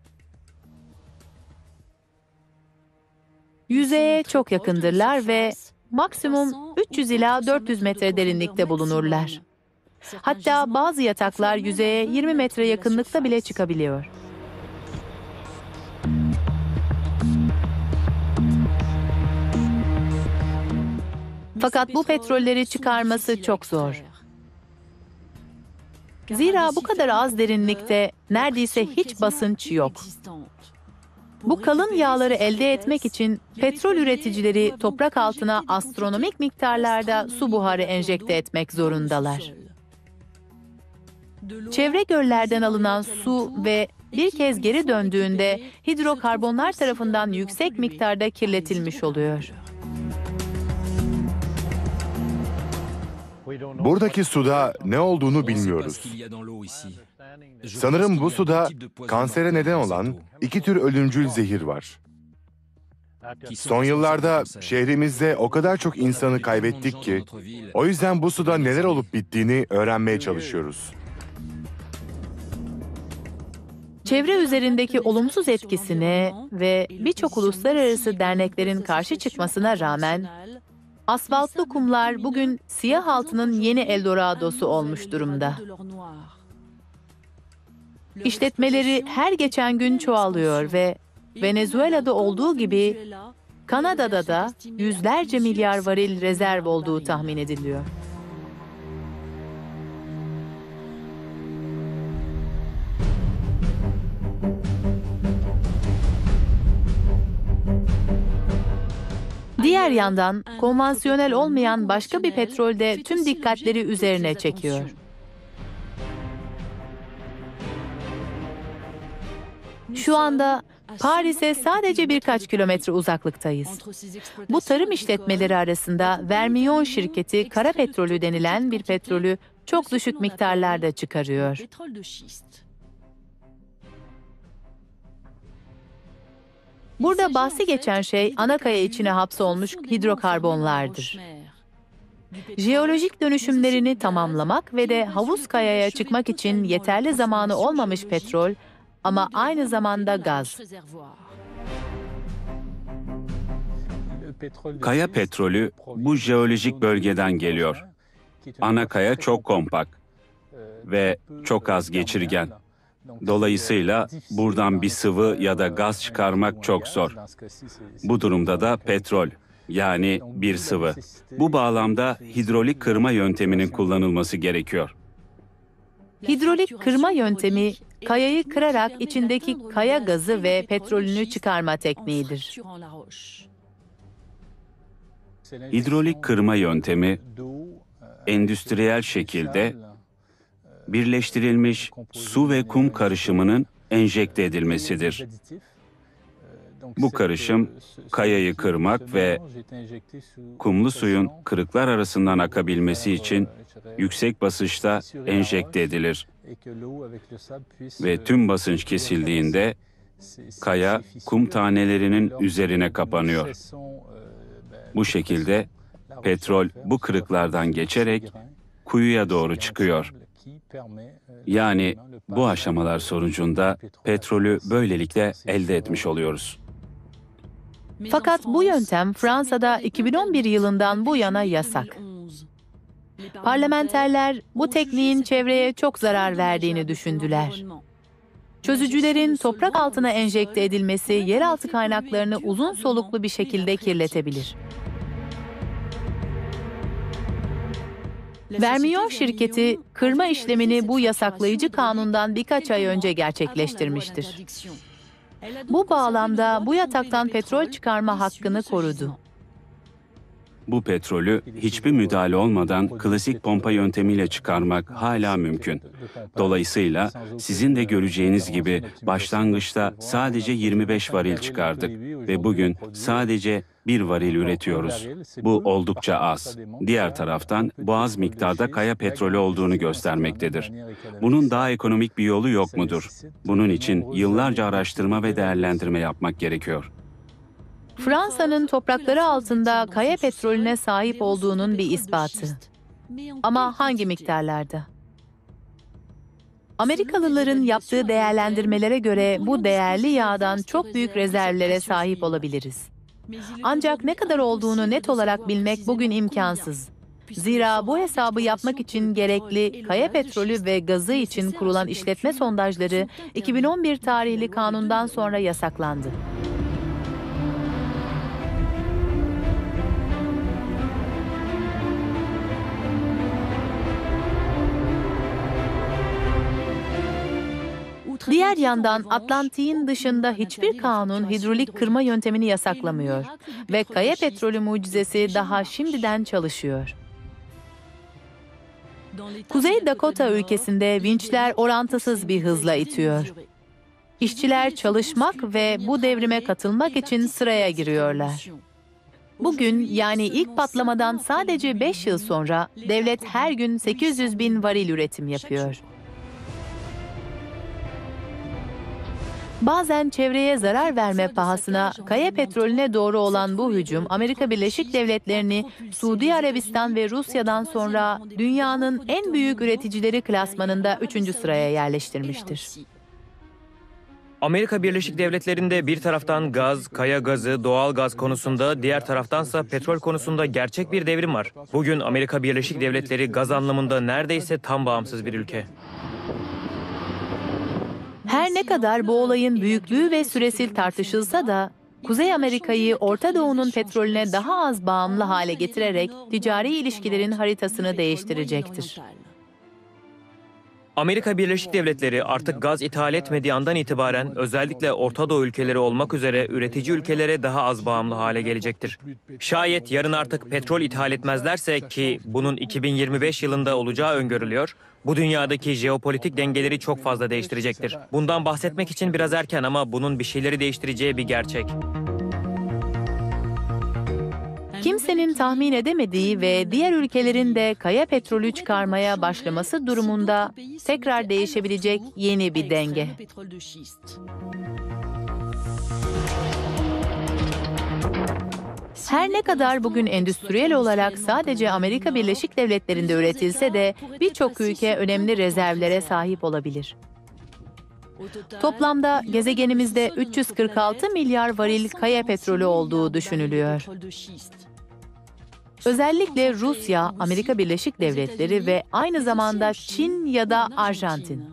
Yüzeye çok yakındırlar ve maksimum üç yüz ila dört yüz metre derinlikte bulunurlar. Hatta bazı yataklar yüzeye yirmi metre yakınlıkta bile çıkabiliyor. Fakat bu petrolleri çıkarması çok zor. Zira bu kadar az derinlikte neredeyse hiç basınç yok. Bu kalın yağları elde etmek için petrol üreticileri toprak altına astronomik miktarlarda su buharı enjekte etmek zorundalar. Çevre göllerden alınan su ve bir kez geri döndüğünde hidrokarbonlar tarafından yüksek miktarda kirletilmiş oluyor. Buradaki suda ne olduğunu bilmiyoruz. Sanırım bu suda kansere neden olan iki tür ölümcül zehir var. Son yıllarda şehrimizde o kadar çok insanı kaybettik ki, o yüzden bu suda neler olup bittiğini öğrenmeye çalışıyoruz. Çevre üzerindeki olumsuz etkisine ve birçok uluslararası derneklerin karşı çıkmasına rağmen, asfaltlı kumlar bugün siyah altının yeni Eldorado'su olmuş durumda. İşletmeleri her geçen gün çoğalıyor ve Venezuela'da olduğu gibi Kanada'da da yüzlerce milyar varil rezerv olduğu tahmin ediliyor. Diğer yandan konvansiyonel olmayan başka bir petrol de tüm dikkatleri üzerine çekiyor. Şu anda Paris'e sadece birkaç kilometre uzaklıktayız. Bu tarım işletmeleri arasında Vermillon şirketi kara petrolü denilen bir petrolü çok düşük miktarlarda çıkarıyor. Burada bahsi geçen şey Anakaya içine hapsolmuş hidrokarbonlardır. Jeolojik dönüşümlerini tamamlamak ve de havuz kayaya çıkmak için yeterli zamanı olmamış petrol ama aynı zamanda gaz. Kaya petrolü bu jeolojik bölgeden geliyor. Ana kaya çok kompakt ve çok az geçirgen. Dolayısıyla buradan bir sıvı ya da gaz çıkarmak çok zor. Bu durumda da petrol, yani bir sıvı. Bu bağlamda hidrolik kırma yönteminin kullanılması gerekiyor. Hidrolik kırma yöntemi, kayayı kırarak içindeki kaya gazı ve petrolünü çıkarma tekniğidir. Hidrolik kırma yöntemi, endüstriyel şekilde birleştirilmiş su ve kum karışımının enjekte edilmesidir. Bu karışım, kayayı kırmak ve kumlu suyun kırıklar arasından akabilmesi için yüksek basınçta enjekte edilir. Ve tüm basınç kesildiğinde kaya kum tanelerinin üzerine kapanıyor. Bu şekilde petrol bu kırıklardan geçerek kuyuya doğru çıkıyor. Yani bu aşamalar sonucunda petrolü böylelikle elde etmiş oluyoruz. Fakat bu yöntem Fransa'da iki bin on bir yılından bu yana yasak. Parlamenterler bu tekniğin çevreye çok zarar verdiğini düşündüler. Çözücülerin toprak altına enjekte edilmesi yeraltı kaynaklarını uzun soluklu bir şekilde kirletebilir. Vermillon şirketi kırma işlemini bu yasaklayıcı kanundan birkaç ay önce gerçekleştirmiştir. Bu bağlamda bu yataktan petrol çıkarma hakkını korudu. Bu petrolü hiçbir müdahale olmadan klasik pompa yöntemiyle çıkarmak hala mümkün. Dolayısıyla sizin de göreceğiniz gibi başlangıçta sadece yirmi beş varil çıkardık ve bugün sadece bir varil üretiyoruz. Bu oldukça az. Diğer taraftan bu az miktarda kaya petrolü olduğunu göstermektedir. Bunun daha ekonomik bir yolu yok mudur? Bunun için yıllarca araştırma ve değerlendirme yapmak gerekiyor. Fransa'nın toprakları altında kaya petrolüne sahip olduğunun bir ispatı. Ama hangi miktarlarda? Amerikalıların yaptığı değerlendirmelere göre bu değerli yağdan çok büyük rezervlere sahip olabiliriz. Ancak ne kadar olduğunu net olarak bilmek bugün imkansız. Zira bu hesabı yapmak için gerekli kaya petrolü ve gazı için kurulan işletme sondajları iki bin on bir tarihli kanundan sonra yasaklandı. Diğer yandan Atlantik'in dışında hiçbir kanun hidrolik kırma yöntemini yasaklamıyor ve kaya petrolü mucizesi daha şimdiden çalışıyor. Kuzey Dakota ülkesinde vinçler orantısız bir hızla itiyor. İşçiler çalışmak ve bu devrime katılmak için sıraya giriyorlar. Bugün, yani ilk patlamadan sadece beş yıl sonra devlet her gün sekiz yüz bin varil üretim yapıyor. Bazen çevreye zarar verme pahasına kaya petrolüne doğru olan bu hücum, Amerika Birleşik Devletleri'ni Suudi Arabistan ve Rusya'dan sonra dünyanın en büyük üreticileri klasmanında üçüncü sıraya yerleştirmiştir. Amerika Birleşik Devletleri'nde bir taraftan gaz, kaya gazı, doğal gaz konusunda, diğer taraftansa petrol konusunda gerçek bir devrim var. Bugün Amerika Birleşik Devletleri gaz anlamında neredeyse tam bağımsız bir ülke. Her ne kadar bu olayın büyüklüğü ve süresi tartışılsa da, Kuzey Amerika'yı Orta Doğu'nun petrolüne daha az bağımlı hale getirerek ticari ilişkilerin haritasını değiştirecektir. Amerika Birleşik Devletleri artık gaz ithal etmediği andan itibaren özellikle Orta Doğu ülkeleri olmak üzere üretici ülkelere daha az bağımlı hale gelecektir. Şayet yarın artık petrol ithal etmezlerse, ki bunun iki bin yirmi beş yılında olacağı öngörülüyor, bu dünyadaki jeopolitik dengeleri çok fazla değiştirecektir. Bundan bahsetmek için biraz erken ama bunun bir şeyleri değiştireceği bir gerçek. Kimsenin tahmin edemediği ve diğer ülkelerin de kaya petrolü çıkarmaya başlaması durumunda tekrar değişebilecek yeni bir denge. Her ne kadar bugün endüstriyel olarak sadece Amerika Birleşik Devletleri'nde üretilse de birçok ülke önemli rezervlere sahip olabilir. Toplamda gezegenimizde üç yüz kırk altı milyar varil kaya petrolü olduğu düşünülüyor. Özellikle Rusya, Amerika Birleşik Devletleri ve aynı zamanda Çin ya da Arjantin.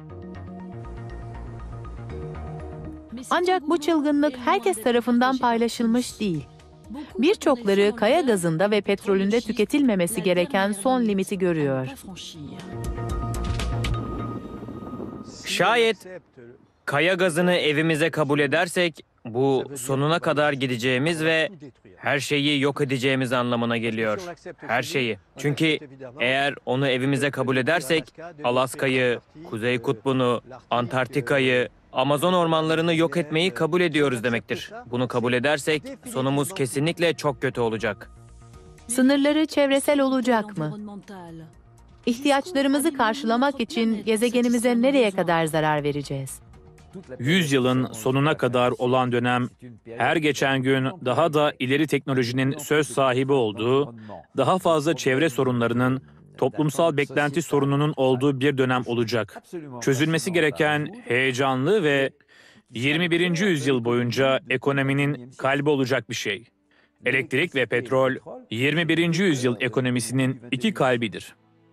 Ancak bu çılgınlık herkes tarafından paylaşılmış değil. Birçokları kaya gazında ve petrolünde tüketilmemesi gereken son limiti görüyor. Şayet kaya gazını evimize kabul edersek, bu sonuna kadar gideceğimiz ve her şeyi yok edeceğimiz anlamına geliyor. Her şeyi. Çünkü eğer onu evimize kabul edersek, Alaska'yı, Kuzey Kutbu'nu, Antarktika'yı, Amazon ormanlarını yok etmeyi kabul ediyoruz demektir. Bunu kabul edersek sonumuz kesinlikle çok kötü olacak. Sınırları çevresel olacak mı? İhtiyaçlarımızı karşılamak için gezegenimize nereye kadar zarar vereceğiz? yüz yılın sonuna kadar olan dönem, her geçen gün daha da ileri teknolojinin söz sahibi olduğu, daha fazla çevre sorunlarının, toplumsal beklenti sorununun olduğu bir dönem olacak. Çözülmesi gereken heyecanlı ve yirmi birinci yüzyıl boyunca ekonominin kalbi olacak bir şey. Elektrik ve petrol, yirmi birinci yüzyıl ekonomisinin iki kalbidir.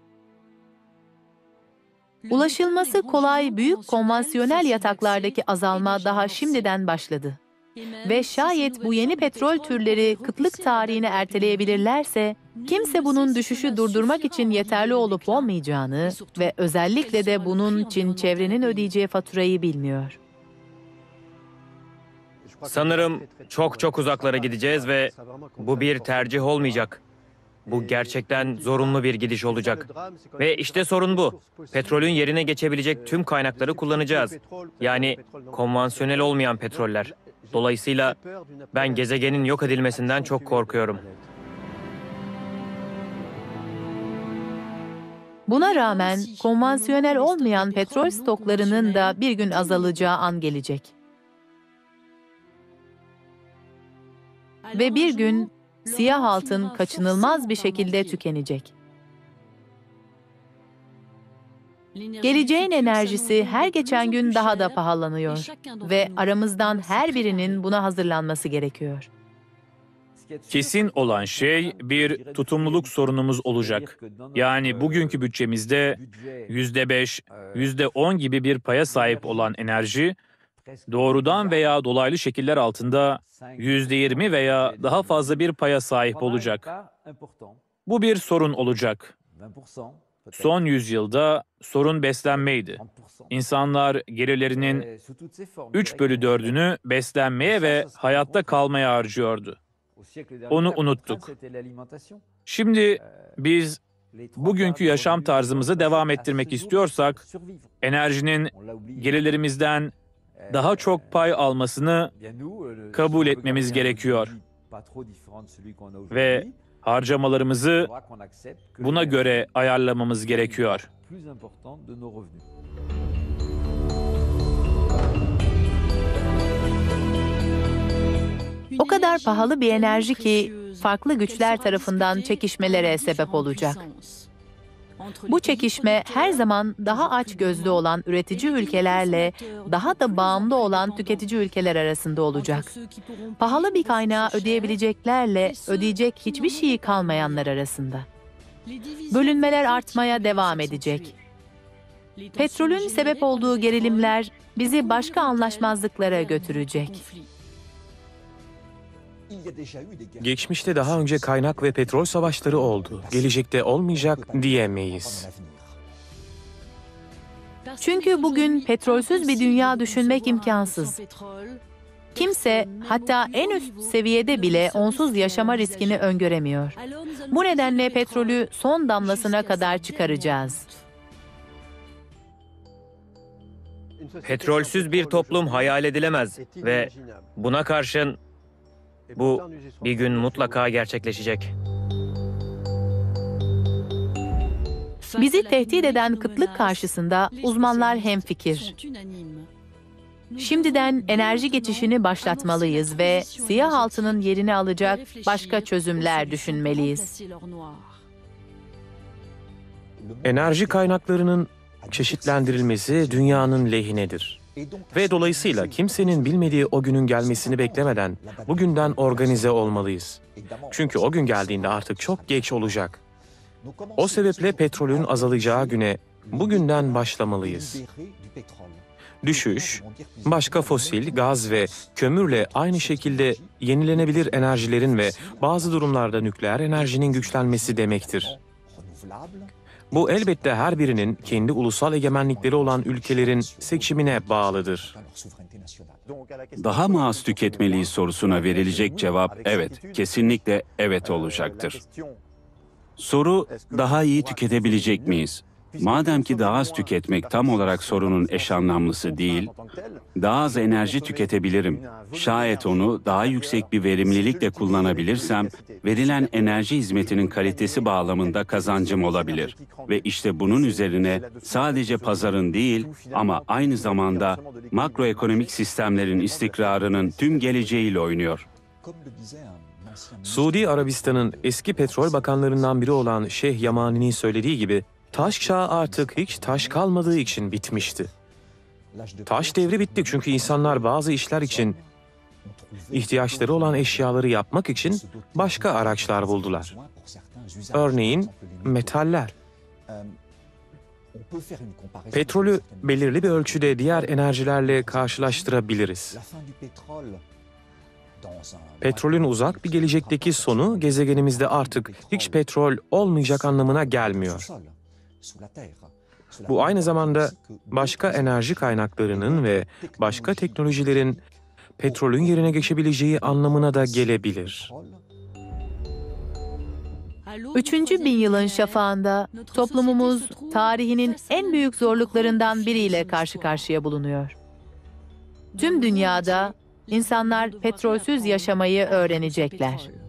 Ulaşılması kolay büyük konvansiyonel yataklardaki azalma daha şimdiden başladı. Ve şayet bu yeni petrol türleri kıtlık tarihini erteleyebilirlerse, kimse bunun düşüşü durdurmak için yeterli olup olmayacağını ve özellikle de bunun için çevrenin ödeyeceği faturayı bilmiyor. Sanırım çok çok uzaklara gideceğiz ve bu bir tercih olmayacak. Bu gerçekten zorunlu bir gidiş olacak. Ve işte sorun bu. Petrolün yerine geçebilecek tüm kaynakları kullanacağız. Yani konvansiyonel olmayan petroller. Dolayısıyla ben gezegenin yok edilmesinden çok korkuyorum. Buna rağmen konvansiyonel olmayan petrol stoklarının da bir gün azalacağı an gelecek. Ve bir gün siyah altın kaçınılmaz bir şekilde tükenecek. Geleceğin enerjisi her geçen gün daha da pahalanıyor ve aramızdan her birinin buna hazırlanması gerekiyor. Kesin olan şey bir tutumluluk sorunumuz olacak. Yani bugünkü bütçemizde yüzde beş, yüzde on gibi bir paya sahip olan enerji, doğrudan veya dolaylı şekiller altında yüzde yirmi veya daha fazla bir paya sahip olacak. Bu bir sorun olacak. Son yüzyılda sorun beslenmeydi. İnsanlar gelirlerinin üç bölü dördünü beslenmeye ve hayatta kalmaya harcıyordu. Onu unuttuk. Şimdi biz Bugünkü yaşam tarzımızı devam ettirmek istiyorsak, enerjinin gelirlerimizden daha çok pay almasını kabul etmemiz gerekiyor. Ve harcamalarımızı buna göre ayarlamamız gerekiyor. O kadar pahalı bir enerji ki farklı güçler tarafından çekişmelere sebep olacak. Bu çekişme her zaman daha açgözlü olan üretici ülkelerle daha da bağımlı olan tüketici ülkeler arasında olacak. Pahalı bir kaynağı ödeyebileceklerle ödeyecek hiçbir şeyi kalmayanlar arasında. Bölünmeler artmaya devam edecek. Petrolün sebep olduğu gerilimler bizi başka anlaşmazlıklara götürecek. Geçmişte daha önce kaynak ve petrol savaşları oldu. Gelecekte olmayacak diyemeyiz. Çünkü bugün petrolsüz bir dünya düşünmek imkansız. Kimse, hatta en üst seviyede bile onsuz yaşama riskini öngöremiyor. Bu nedenle petrolü son damlasına kadar çıkaracağız. Petrolsüz bir toplum hayal edilemez ve buna karşın bu bir gün mutlaka gerçekleşecek. Bizi tehdit eden kıtlık karşısında uzmanlar hemfikir. Şimdiden enerji geçişini başlatmalıyız ve siyah altının yerini alacak başka çözümler düşünmeliyiz. Enerji kaynaklarının çeşitlendirilmesi dünyanın lehinedir. Ve dolayısıyla kimsenin bilmediği o günün gelmesini beklemeden bugünden organize olmalıyız. Çünkü o gün geldiğinde artık çok geç olacak. O sebeple petrolün azalacağı güne bugünden başlamalıyız. Düşüş, başka fosil, gaz ve kömürle aynı şekilde yenilenebilir enerjilerin ve bazı durumlarda nükleer enerjinin güçlenmesi demektir. Bu elbette her birinin kendi ulusal egemenlikleri olan ülkelerin seçimine bağlıdır. Daha mı az tüketmeliyiz sorusuna verilecek cevap evet, kesinlikle evet olacaktır. Soru, daha iyi tüketebilecek miyiz? Madem ki daha az tüketmek tam olarak sorunun eş anlamlısı değil, daha az enerji tüketebilirim. Şayet onu daha yüksek bir verimlilikle kullanabilirsem, verilen enerji hizmetinin kalitesi bağlamında kazancım olabilir. Ve işte bunun üzerine sadece pazarın değil ama aynı zamanda makroekonomik sistemlerin istikrarının tüm geleceğiyle oynuyor. Suudi Arabistan'ın eski petrol bakanlarından biri olan Şeyh Yamani'nin söylediği gibi, taş çağı artık hiç taş kalmadığı için bitmişti. Taş devri bitti çünkü insanlar bazı işler için ihtiyaçları olan eşyaları yapmak için başka araçlar buldular. Örneğin metaller. Petrolü belirli bir ölçüde diğer enerjilerle karşılaştırabiliriz. Petrolün uzak bir gelecekteki sonu gezegenimizde artık hiç petrol olmayacak anlamına gelmiyor. Bu aynı zamanda başka enerji kaynaklarının ve başka teknolojilerin petrolün yerine geçebileceği anlamına da gelebilir. Üçüncü bin yılın şafağında toplumumuz tarihinin en büyük zorluklarından biriyle karşı karşıya bulunuyor. Tüm dünyada insanlar petrolsüz yaşamayı öğrenecekler.